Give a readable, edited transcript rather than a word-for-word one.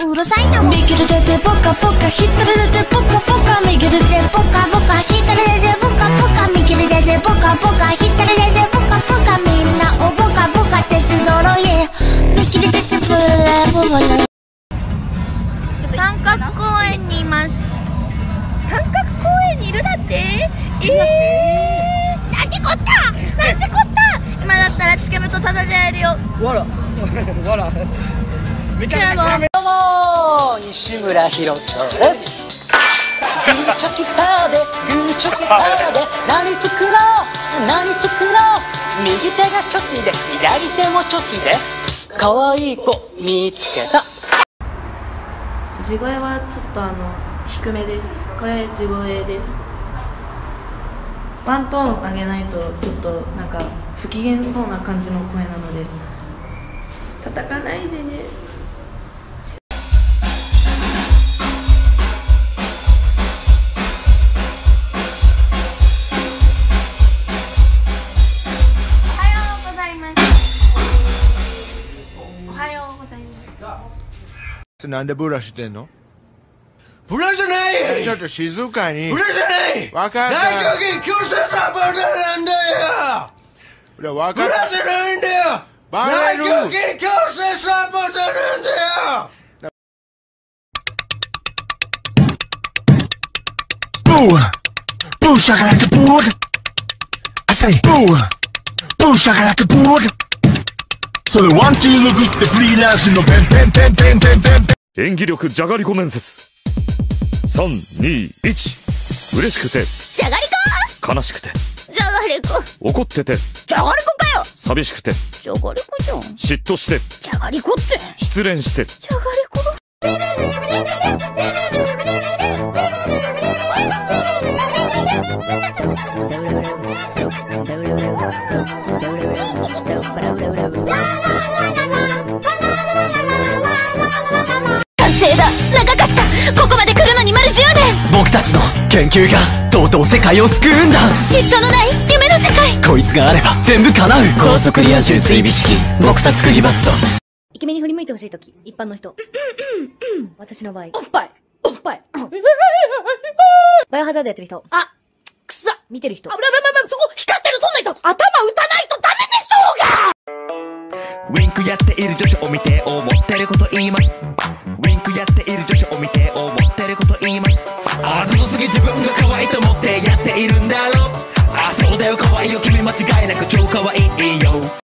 うるさいなもん。右手でポカポカ、左手でポカポカ、右手でポカポカ、左手でポカポカ、右手でポカポカ、左手でポカポカ、みんなをポカポカってすどろい。右手でブレブレ。 三角公園にいます。三角公園にいるだって。なんてこった、なんてこった。今だったらチケムとタダで会えるよ。 わらわらめちゃめちゃ。 どうも西村ひろちょです。グーチョキパーでグーチョキパーで何作ろう何作ろう。右手がチョキで左手もチョキで可愛い子見つけた。 地声はちょっと低めです。これ地声です。ワントーン上げないとちょっとなんか不機嫌そうな感じの声なので叩かないでね。おはようございます。おはようございます。 なんでブラしてんの？ ブラじゃない。 ちょっと静かに。 ブラじゃない。 わかった。 内閣議強制サポーターなんだよ。ブラじゃないんだよ。内閣議強制サポーターなんだよ。 Boo! Boo shakalaka boo! I say boo! Boo shakalaka boo! それワンキールグってフリーランスのペンペンペンペンペンペンペン。 演技力じゃがりこ面接。3、2、1。嬉しくてじゃがりこ。 悲しくてじゃがりこ。 怒っててじゃがりこかよ。 寂しくてじゃがりこじゃん。 嫉妬してじゃがりこって。 失恋してじゃがりこ。完成だ。長かった。ここまで来るのに丸10年。 僕たちの研究がとうとう世界を救うんだ。 嫉妬のない夢の世界。 こいつがあれば全部叶う。高速リア充追尾式撲殺釘バット。 イケメンに振り向いてほしいとき、一般の人。私の場合。 おっぱいおっぱい。 バイオハザードやってる人。 あ、くさ。 見てる人。 そこ光ってるの取んないと。頭打たないとダメでしょうが。 ウィンクやっている女子を見て思ってること言います。ウィンクやっている女子を見て思ってること言います。あざとすぎ自分が可愛いと思ってやっているんだろう。あ、そうだよ可愛いよ君間違いなく超可愛いよ。